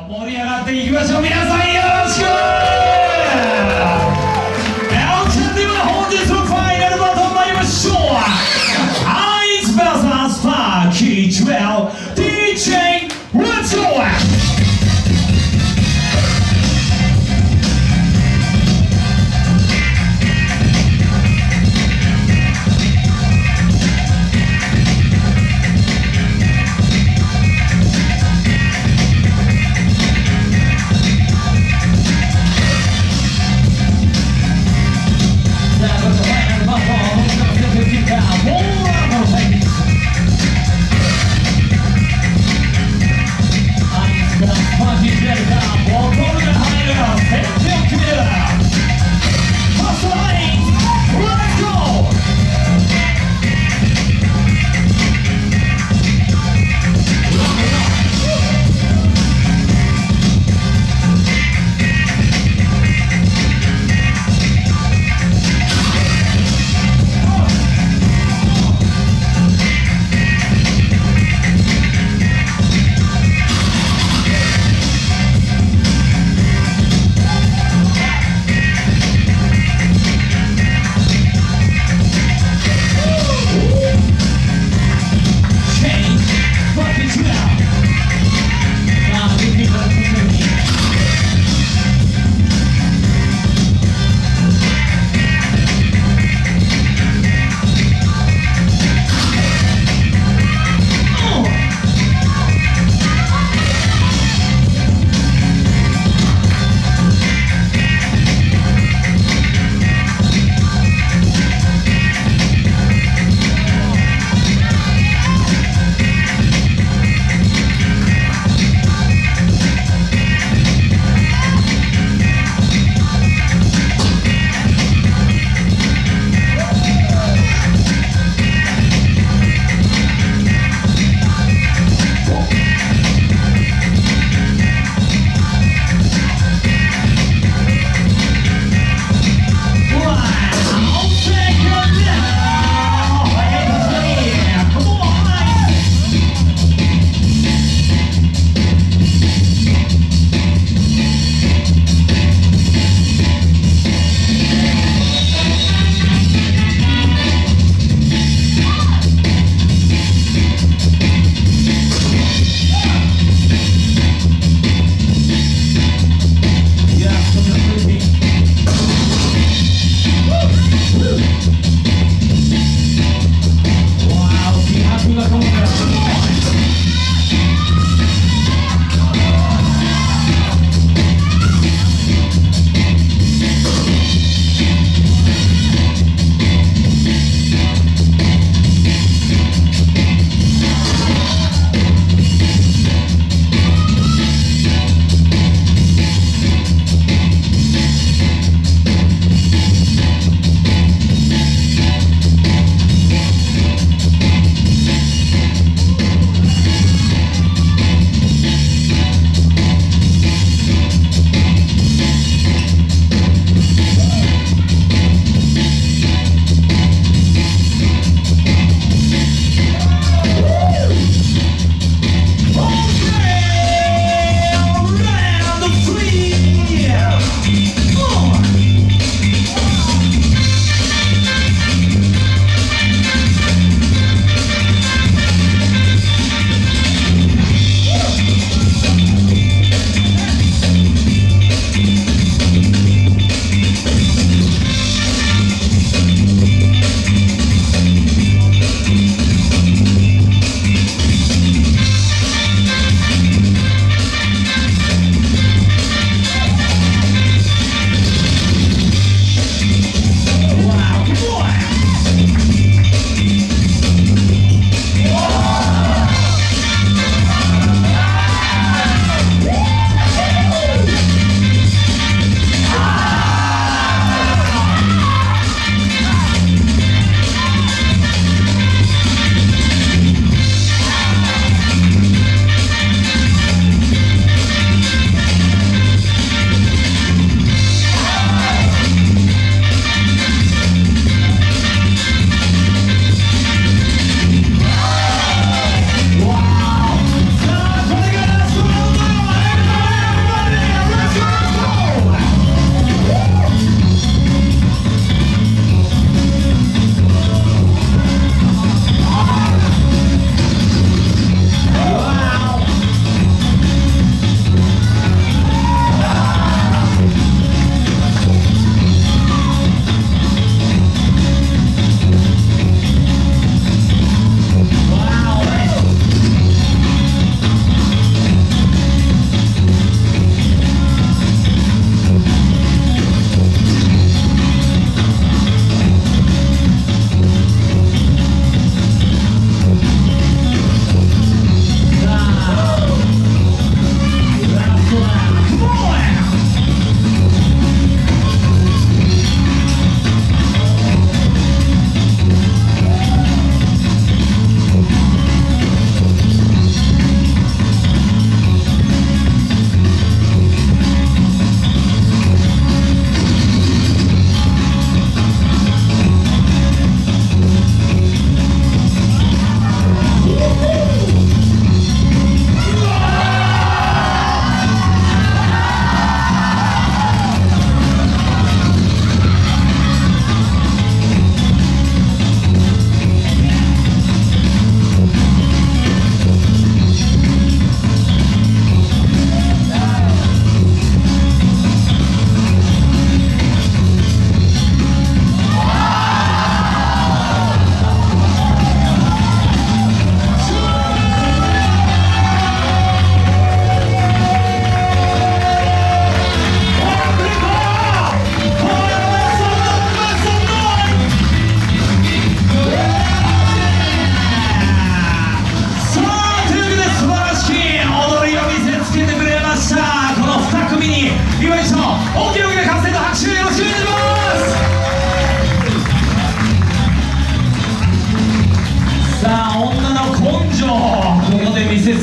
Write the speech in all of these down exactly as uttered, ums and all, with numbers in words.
盛り上がっていきましょう。皆さんよろしく。では本日のファイナルバトル参りましょう。アイス ブイエス ファーキーじゅうに ディージェー Let's go!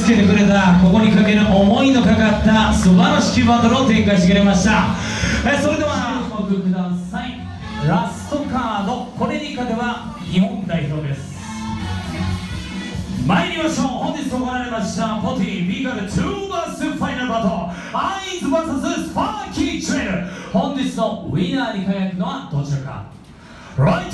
つけてくれた、ここにかける思いのかかった素晴らしきバトルを展開してくれました。えそれではご注目ください。ラストカード、これに勝てば日本代表です。参りましょう。本日行われましたポティビーガルにバースファイナルバトル、アイズ ブイエス スパーキートレイル。本日のウィナーに輝くのはどちらか。